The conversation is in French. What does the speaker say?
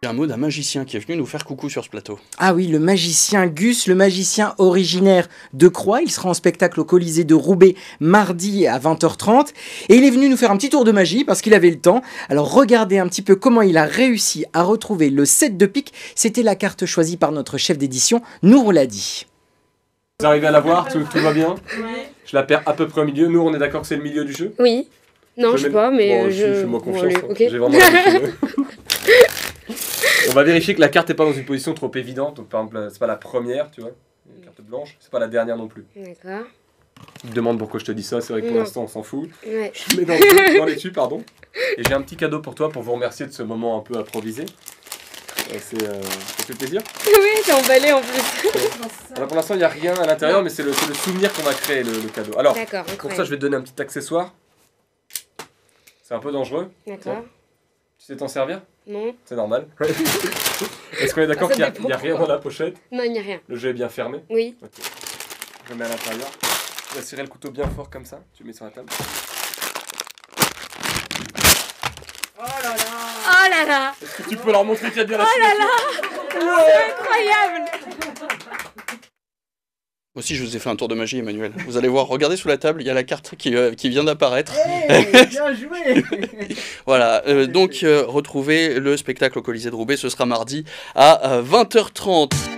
un mot d'un magicien qui est venu nous faire coucou sur ce plateau. Ah oui, le magicien Gus, le magicien originaire de Croix. Il sera en spectacle au Colisée de Roubaix mardi à 20h30. Et il est venu nous faire un petit tour de magie parce qu'il avait le temps. Alors regardez un petit peu comment il a réussi à retrouver le 7 de pique. C'était la carte choisie par notre chef d'édition, Nour Ladi. Vous arrivez à la voir, tout va bien? Oui. Je la perds à peu près au milieu. Nous, on est d'accord que c'est le milieu du jeu? Oui. Non, je sais pas, mais bon, je... Fais-moi confiance. Bon, okay. J'ai vraiment l'habitude. On va vérifier que la carte n'est pas dans une position trop évidente. Donc, par exemple, c'est pas la première, tu vois. Une carte blanche. C'est pas la dernière non plus. D'accord. Tu te demandes pourquoi je te dis ça. C'est vrai que pour l'instant, on s'en fout. Ouais. Je mets dans les dessus, pardon. Et j'ai un petit cadeau pour toi pour vous remercier de ce moment un peu improvisé. Ça fait plaisir. Oui, t'es emballé en plus. Alors pour l'instant, il n'y a rien à l'intérieur, mais c'est le souvenir qu'on a créé, le cadeau. Alors, pour ça, je vais te donner un petit accessoire. C'est un peu dangereux. D'accord. Tu sais t'en servir? Non. C'est normal. Est-ce qu'on est d'accord qu'il n'y a rien dans la pochette? Non, il n'y a rien. Le jeu est bien fermé? Oui. Ok. Je le mets à l'intérieur. Tu vas serrer le couteau bien fort comme ça. Tu le mets sur la table. Oh là là! Oh là là! Est-ce que tu peux leur montrer qu'il y a bien la Oh là là! C'est incroyable! Moi aussi, je vous ai fait un tour de magie, Emmanuel. Vous allez voir, regardez sous la table, il y a la carte qui vient d'apparaître. Hey, bien joué. Voilà, donc retrouvez le spectacle au Colisée de Roubaix, ce sera mardi à 20h30.